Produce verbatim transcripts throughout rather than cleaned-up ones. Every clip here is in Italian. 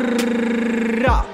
Ra.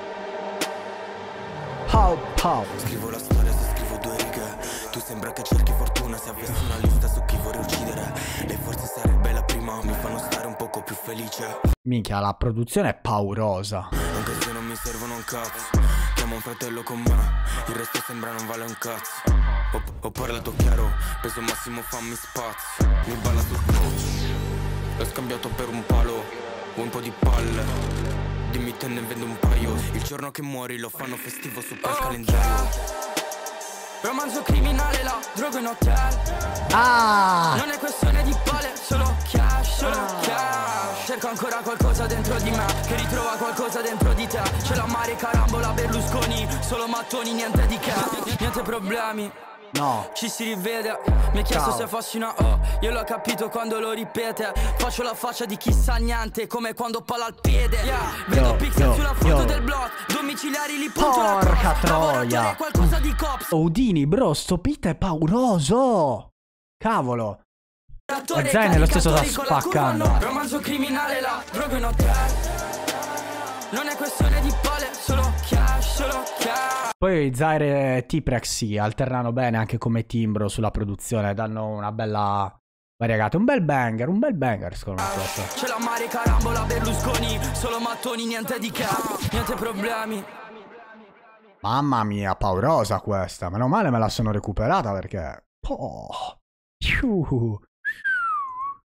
Pow pow. Scrivo la storia se scrivo due righe. Tu sembra che cerchi fortuna. Se avessi una lista su chi vorrei uccidere, lei forse sarebbe la prima. Mi fanno stare un poco più felice. Minchia, la produzione è paurosa. Anche se non mi servono un cazzo. Chiamo un fratello con me. Il resto sembra non vale un cazzo. Ho, ho parlato chiaro. Peso massimo fammi spazio. Mi balla sul coach. L'ho scambiato per un palo. Vuoi un po' di palle? Dimmi te ne vendo un paio. Il giorno che muori lo fanno festivo su quel calendario. Romanzo criminale, la droga in hotel. Ah! Non è questione di pale, solo cash, solo cash. Cerco ancora qualcosa dentro di me che ritrova qualcosa dentro di te. C'è la Mari Carambola, Berlusconi, solo mattoni, niente di che. Niente problemi. No. Ci si rivede. Mi ha chiesto Ciao. se fossi una O. Io l'ho capito quando lo ripete. Faccio la faccia di chi sa niente, come quando palla al piede. Yeah. Vedo Yo, pixel yo, sulla foto yo. del blog. Domiciliari li punto la Porca cosa. troia. Lavoratore, qualcosa di cops. Udini, bro, sto pit è pauroso. Cavolo. Attore, E Zayn nello stesso sta caricatori con la curva, spaccando. no. Romanzo criminale, la droga in hotel. Non è questione di pale, solo cash, solo cash. Poi Zaire e T-Prex sì, alternano bene anche come timbro sulla produzione, danno una bella variegata. Un bel banger, un bel banger secondo me questo. C'è la Mari Carambola, Berlusconi, solo mattoni, niente di che, niente problemi. Mamma mia, paurosa questa. Meno male me la sono recuperata perché... Oh. Piu.